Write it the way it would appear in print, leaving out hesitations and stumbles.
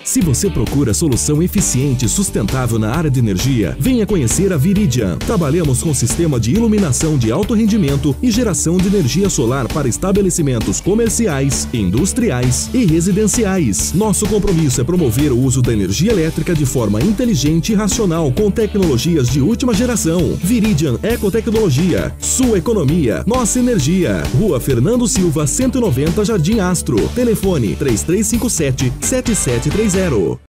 Se você procura solução eficiente e sustentável na área de energia, venha conhecer a Viridian. Trabalhamos com sistema de iluminação de alto rendimento e geração de energia solar para estabelecimentos comerciais, industriais e residenciais. Nosso compromisso é promover o uso da energia elétrica de forma inteligente e racional com tecnologias de última geração. Viridian Ecotecnologia. Sua economia, nossa energia. Rua Fernando Silva, 190, Jardim Astro. Telefone 3357-7730.